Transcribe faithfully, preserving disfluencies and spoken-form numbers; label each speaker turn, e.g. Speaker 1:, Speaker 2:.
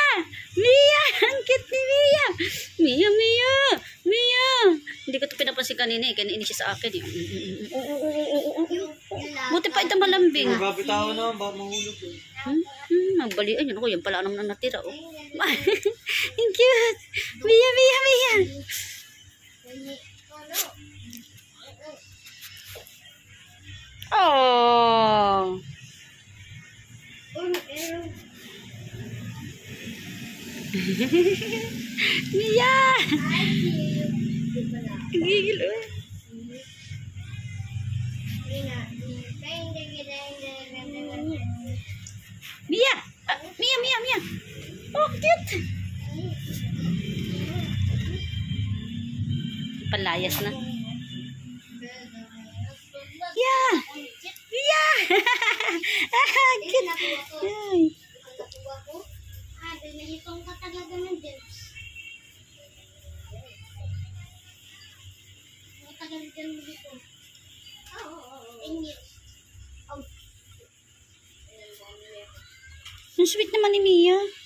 Speaker 1: Mia! Ang cute ni Mia! Mia, Mia! Mia! Hindi ko ito pinapansin kanina eh. Kanina siya sa akin eh. Buti pa ito malambing.
Speaker 2: Grabe tao na, baka mahulog eh.
Speaker 1: Hmm? Hmm, magbalian yun ako. Yan pala naman ang natira oh. Ang cute! Mia, Mia, Mia! Oh! Mia! Gigil oh. Mia! Ah, Mia, Mia, Mia! Oh, cute! Palayas na. Yeah! Yeah! Ah, cute! Ay.
Speaker 3: Itong katalaga ng James. Matagal dyan dito. Oo, oo, oo. Ingit.
Speaker 1: Ang sweet naman ni Mia.